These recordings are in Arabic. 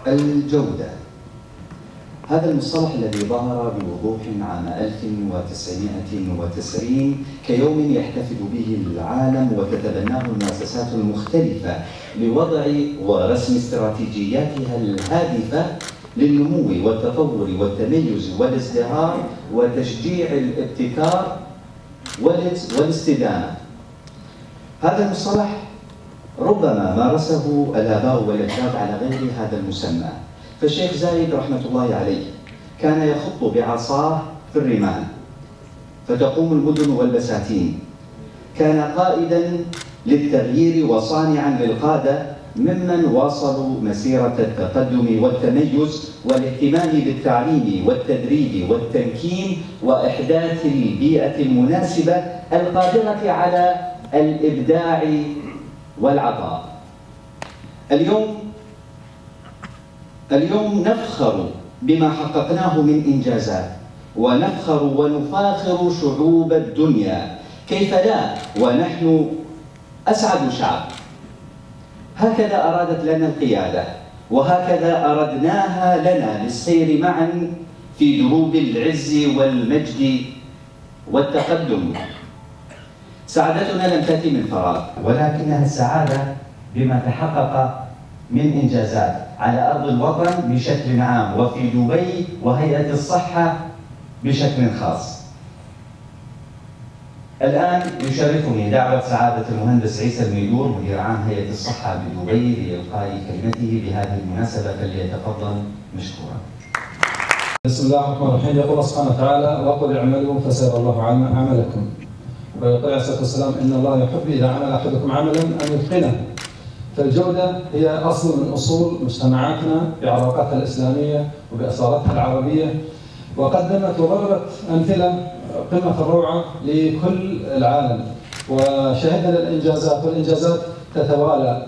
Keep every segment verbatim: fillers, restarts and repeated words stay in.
الجودة، هذا المصطلح الذي ظهر بوضوح عام ألف وتسعمائة وتسعين كيوم يحتفل به العالم وتتبناه المؤسسات المختلفة لوضع ورسم استراتيجياتها الهادفة للنمو والتطور والتميز والازدهار وتشجيع الابتكار والاستدامة. هذا المصطلح ربما مارسه الآباء والأجداد على غير هذا المسمى، فالشيخ زايد رحمة الله عليه كان يخط بعصاه في الرمال فتقوم المدن والبساتين، كان قائدا للتغيير وصانعا للقادة ممن واصلوا مسيرة التقدم والتميز والاهتمام بالتعليم والتدريب والتمكين وإحداث البيئة المناسبة القادرة على الإبداع والعطاء. اليوم اليوم نفخر بما حققناه من إنجازات، ونفخر ونفاخر شعوب الدنيا، كيف لا ونحن أسعد شعب. هكذا أرادت لنا القيادة، وهكذا أردناها لنا للسير معا في دروب العز والمجد والتقدم. سعادتنا لم تأتي من فراغ، ولكنها السعادة بما تحقق من إنجازات على أرض الوطن بشكل عام، وفي دبي وهيئة الصحة بشكل خاص. الآن يشرفني دعوة سعادة المهندس عيسى الميدور مدير عام هيئة الصحة بدبي لإلقاء كلمته بهذه المناسبة، فليتفضل مشكورا. بسم الله الرحمن الرحيم. يقول الله سبحانه وتعالى: وقل اعملوا فسيرى الله عملكم. ويقول عليه الصلاة والسلام: إن الله يحب إذا عمل أحدكم عملا أن يتقنه. فالجودة هي أصل من أصول مجتمعاتنا بعلاقاتها الإسلامية وبأصالتها العربية، وقدمت وضربت أمثلة قمة الروعة لكل العالم، وشهدنا الإنجازات والإنجازات تتوالى.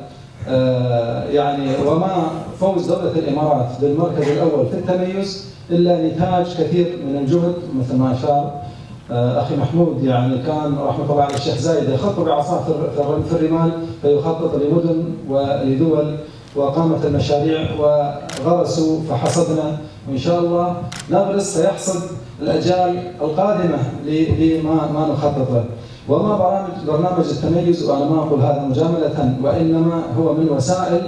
آه يعني وما فوز دولة الإمارات بالمركز الأول في التميز إلا نتاج كثير من الجهد، مثل ما أشار آه أخي محمود. يعني كان رحمة الله على الشيخ زايد يخط بعصاه في الرمال فيخطط لمدن ولدول، وقامت المشاريع وغرسوا فحصدنا، وإن شاء الله نغرس سيحصد الأجيال القادمة لما ما نخطط له. وما برامج برنامج التميز، وأنا ما أقول هذا مجاملة، وإنما هو من وسائل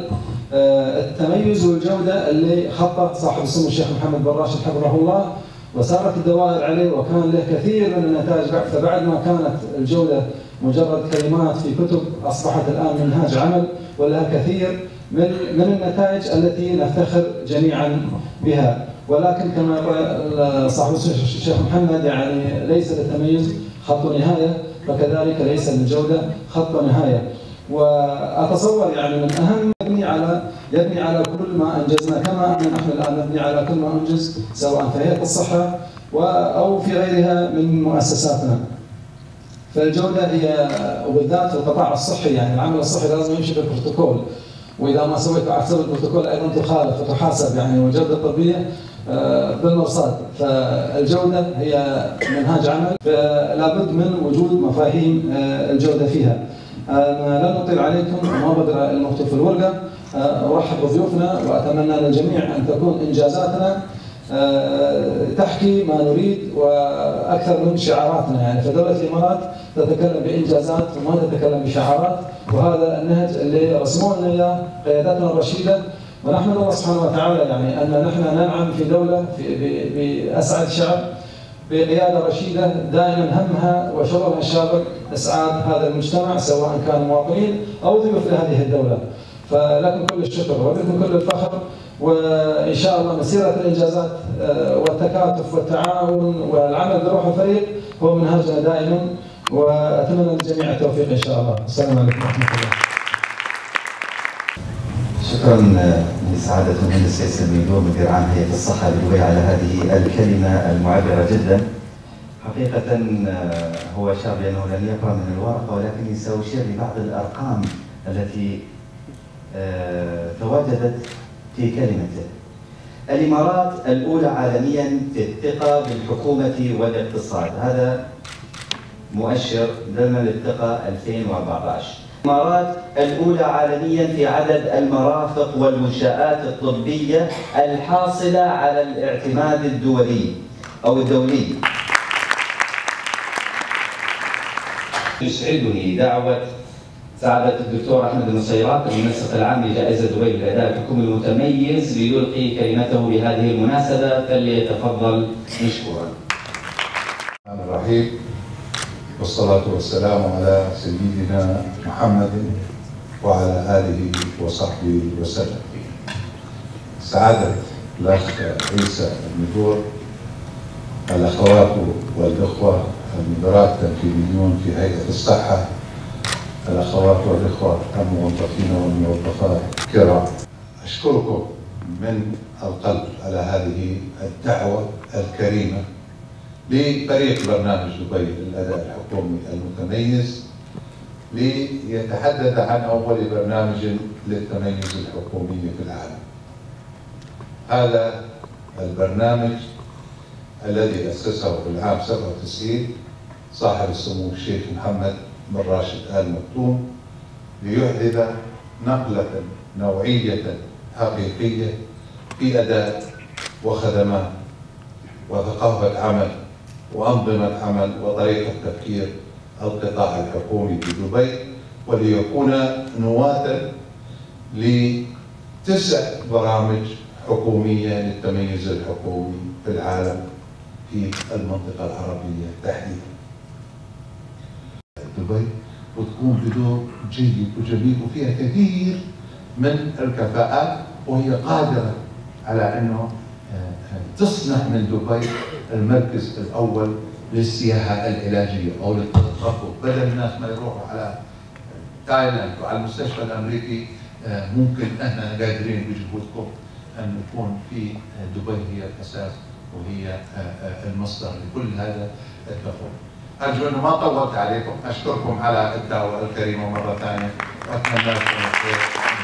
التميز والجودة اللي خطط صاحب السمو الشيخ محمد بن راشد حفظه الله، وسارت الدوائر عليه، وكان له كثير من النتائج. فبعد ما كانت الجودة مجرد كلمات في كتب، أصبحت الآن منهاج عمل ولها كثير من من النتائج التي نفتخر جميعا بها. ولكن كما يقول صاحب الشيخ محمد، يعني ليس للتميز خط نهاية، فكذلك ليس للجودة خط نهاية. وأتصور يعني من أهم يبني على يبني على كل ما أنجزنا، كما أن نحن الآن نبني على كل ما أنجز سواء في هيئة الصحة أو في غيرها من مؤسساتنا. فالجودة هي وبالذات في القطاع الصحي، يعني العمل الصحي لازم يمشي بالبروتوكول، وإذا ما سويت حسب البروتوكول أيضا تخالف وتحاسب، يعني والجودة الطبية بالمرصاد. فالجودة هي منهاج عمل، فلا بد من وجود مفاهيم الجودة فيها. أنا لن أطيل عليكم وما بدر المكتوب في الورقة. أرحب بضيوفنا وأتمنى للجميع أن تكون إنجازاتنا تحكي ما نريد وأكثر من شعاراتنا. يعني فدولة الإمارات تتكلم بإنجازات وما تتكلم بشعارات، وهذا النهج اللي رسموه لنا إياه قياداتنا الرشيدة. ونحمد الله سبحانه وتعالى يعني أن نحن ننعم في دولة في بأسعد شعب بقيادة رشيدة دائما همها وشغلها الشاغل إسعاد هذا المجتمع، سواء كانوا مواطنين أو ضيوف لهذه الدولة. فلكم كل الشكر ولكم كل الفخر، وإن شاء الله مسيرة الإنجازات والتكاتف والتعاون والعمل بروح الفريق هو منهجنا دائما، وأتمنى للجميع التوفيق إن شاء الله. السلام عليكم ورحمة الله. شكرا لسعادة المهندس عيسى الميدور مدير عام هيئة الصحة بدبي على هذه الكلمة المعبرة جدا. حقيقة هو أشار بأنه لن يقرأ من الورقة، ولكني سأشير لبعض الأرقام التي تواجدت في كلمته. الإمارات الأولى عالميا في الثقة بالحكومة والاقتصاد، هذا مؤشر ضمن الثقة ألفين وأربعة عشر. الإمارات الأولى عالميا في عدد المرافق والمنشآت الطبية الحاصلة على الاعتماد الدولي أو الدولي. يسعدني دعوة سعادة الدكتور أحمد النصيرات المنسق العام لجائزة دبي للأداء الحكومي المتميز ليلقي كلمته بهذه المناسبة، فليتفضل مشكورا. الرحمن الرحيم، والصلاة والسلام على سيدنا محمد وعلى آله وصحبه وسلم. سعادة الأخ عيسى النذور، الأخوات والإخوة المدراء التنفيذيون في هيئة الصحة، الأخوات والإخوة الموظفين والموظفات الكرام، أشكركم من القلب على هذه الدعوة الكريمة لفريق برنامج دبي للأداء الحكومي المتميز ليتحدث عن أول برنامج للتميز الحكومي في العالم. هذا البرنامج الذي أسسه في العام سبعة وتسعين صاحب السمو الشيخ محمد بن راشد آل مكتوم ليحدث نقلة نوعية حقيقية في أداء وخدمات وثقافة عمل وأنظمة عمل وطريقة تفكير القطاع الحكومي في دبي، وليكون نواة لتسع برامج حكومية للتميز الحكومي في العالم في المنطقة العربية تحديدا. دبي وتقوم بدور جيد وجميل وفيها كثير من الكفاءات، وهي قادرة على أنه تصنع من دبي المركز الأول للسياحة العلاجية أو للتخفف، بدل الناس ما يروحوا على تايلاند وعلى المستشفى الأمريكي، ممكن احنا قادرين بجهودكم أن نكون في دبي هي الأساس وهي المصدر لكل هذا التفاوض. أرجو أنه ما طولت عليكم، أشكركم على الدعوة الكريمة مرة ثانية وأتمنى لكم الخير.